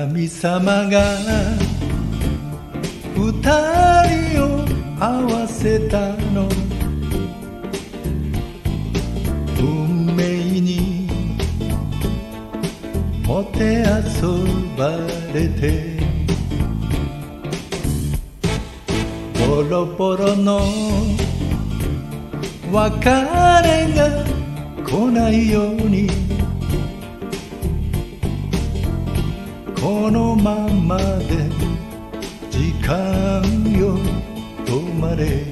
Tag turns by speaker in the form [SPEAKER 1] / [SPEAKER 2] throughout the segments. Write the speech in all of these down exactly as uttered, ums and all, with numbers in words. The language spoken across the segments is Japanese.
[SPEAKER 1] 神様が二人を合わせたの、運命にもてあそばれて、ボロボロの別れが来ないように、このままで時間よ止まれ、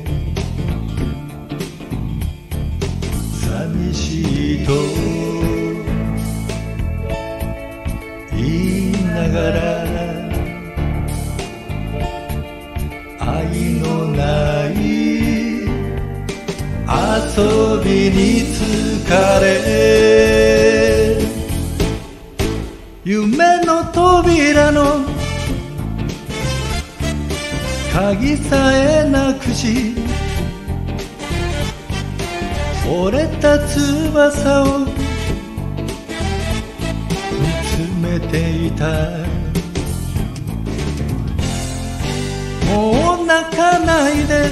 [SPEAKER 1] 寂しいと言いながら、愛のない遊びに疲れ、夢の扉の鍵さえなくし、折れた翼を見つめていた。もう泣かないで、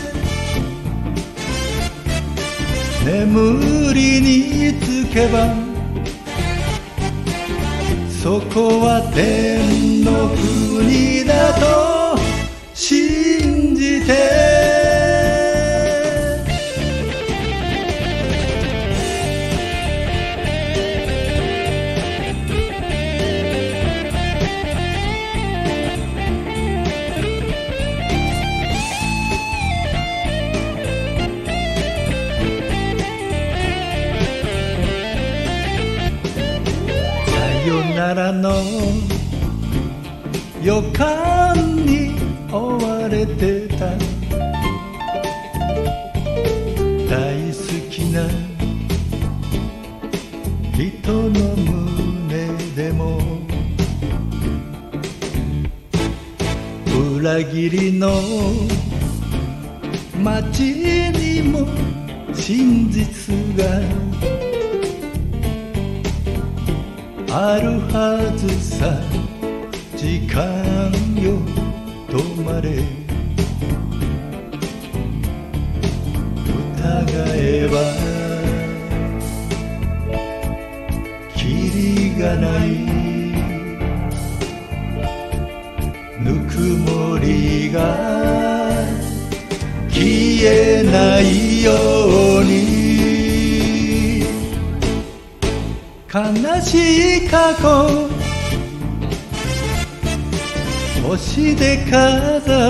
[SPEAKER 1] 眠りにつけばそこは天の国だと信じて、さよならの予感に追われてた、大好きな人の胸でも、裏切りの街にも真実があるはずさ。時間よ止まれ、疑えばキリがない、ぬくもりが消えないように、悲しい過去星で飾って、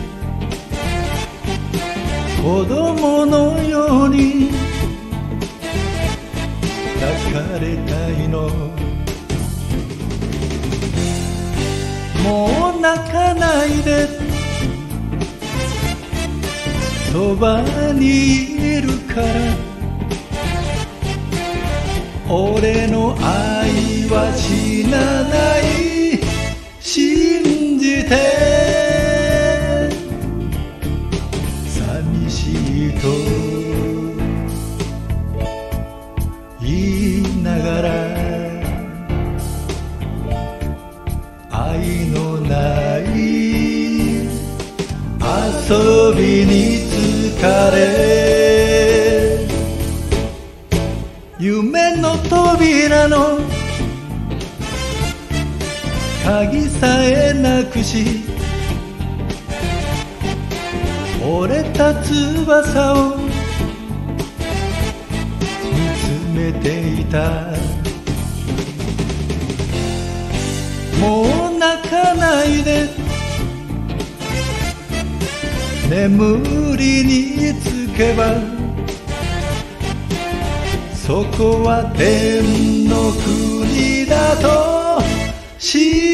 [SPEAKER 1] 子供のように抱かれたいの、もう泣かないで、そばにいるから、俺の愛は死なない、信じて。寂しいと言いながら、愛のない遊びに疲れ、夢の扉の鍵さえなくし、折れた翼を見つめていた。もう泣かないで、眠りにつけばそこは天の国だと信じ